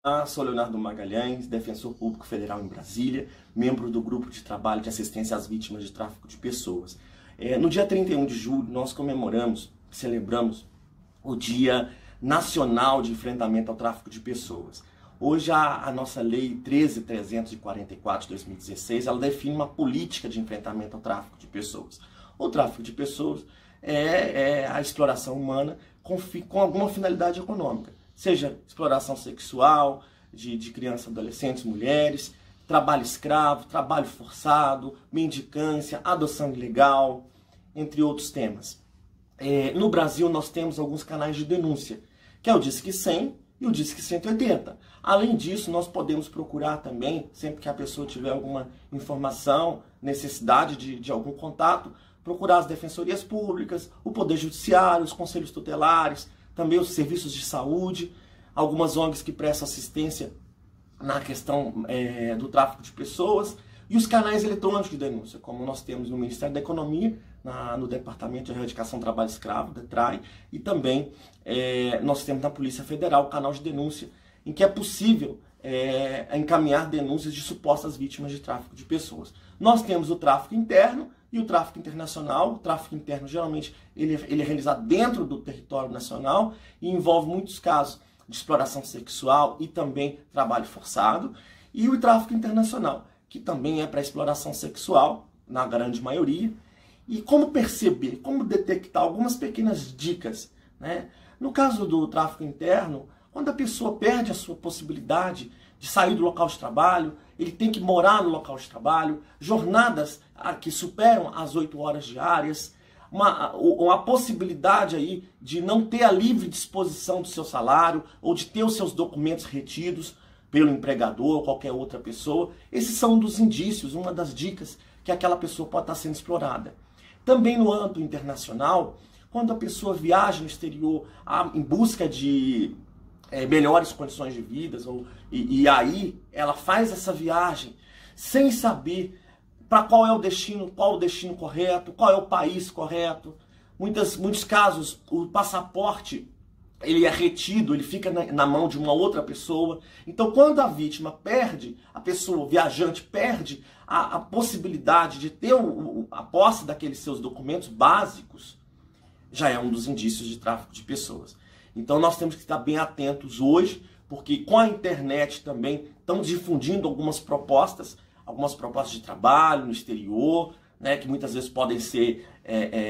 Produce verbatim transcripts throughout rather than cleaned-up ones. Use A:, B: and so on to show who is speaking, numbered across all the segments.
A: Olá, sou Leonardo Magalhães, defensor público federal em Brasília, membro do Grupo de Trabalho de Assistência às Vítimas de Tráfico de Pessoas. É, no dia trinta e um de julho, nós comemoramos, celebramos o Dia Nacional de Enfrentamento ao Tráfico de Pessoas. Hoje, a, a nossa Lei treze mil trezentos e quarenta e quatro de dois mil e dezesseis, ela define uma política de enfrentamento ao tráfico de pessoas. O tráfico de pessoas é, é a exploração humana com, com alguma finalidade econômica. Seja exploração sexual de, de crianças, adolescentes, mulheres, trabalho escravo, trabalho forçado, mendicância, adoção ilegal, entre outros temas. É, no Brasil, nós temos alguns canais de denúncia, que é o Disque cem e o Disque cento e oitenta. Além disso, nós podemos procurar também, sempre que a pessoa tiver alguma informação, necessidade de, de algum contato, procurar as defensorias públicas, o Poder Judiciário, os conselhos tutelares, também os serviços de saúde, algumas O N Gs que prestam assistência na questão é, do tráfico de pessoas, e os canais eletrônicos de denúncia, como nós temos no Ministério da Economia, na, no Departamento de Erradicação do Trabalho Escravo, DETRAI, e também é, nós temos na Polícia Federal o canal de denúncia, em que é possível é, encaminhar denúncias de supostas vítimas de tráfico de pessoas. Nós temos o tráfico interno e o tráfico internacional. O tráfico interno, geralmente, ele, ele é realizado dentro do território nacional e envolve muitos casos de exploração sexual e também trabalho forçado. E o tráfico internacional, que também é para exploração sexual, na grande maioria. E como perceber, como detectar algumas pequenas dicas, né? No caso do tráfico interno, quando a pessoa perde a sua possibilidade de sair do local de trabalho, ele tem que morar no local de trabalho, jornadas que superam as oito horas diárias, uma, uma possibilidade aí de não ter a livre disposição do seu salário ou de ter os seus documentos retidos pelo empregador ou qualquer outra pessoa. Esses são um dos indícios, uma das dicas que aquela pessoa pode estar sendo explorada. Também no âmbito internacional, quando a pessoa viaja no exterior em busca de É, melhores condições de vida, ou, e, e aí ela faz essa viagem sem saber para qual é o destino, qual é o destino correto, qual é o país correto. Muitas, muitos casos, o passaporte ele é retido, ele fica na, na mão de uma outra pessoa. Então, quando a vítima perde, a pessoa, o viajante, perde a, a possibilidade de ter o, a posse daqueles seus documentos básicos, já é um dos indícios de tráfico de pessoas. Então nós temos que estar bem atentos hoje, porque com a internet também estão difundindo algumas propostas, algumas propostas de trabalho no exterior, né, que muitas vezes podem ser, é, é,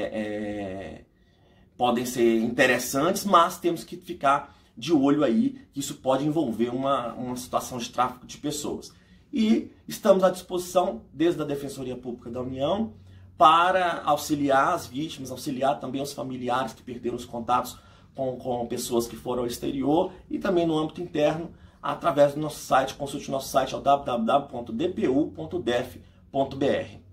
A: é, podem ser interessantes, mas temos que ficar de olho aí, que isso pode envolver uma, uma situação de tráfico de pessoas. E estamos à disposição, desde a Defensoria Pública da União, para auxiliar as vítimas, auxiliar também os familiares que perderam os contatos Com, com pessoas que foram ao exterior, e também no âmbito interno, através do nosso site. Consulte o nosso site, é o w w w ponto d p u ponto d e f ponto b r.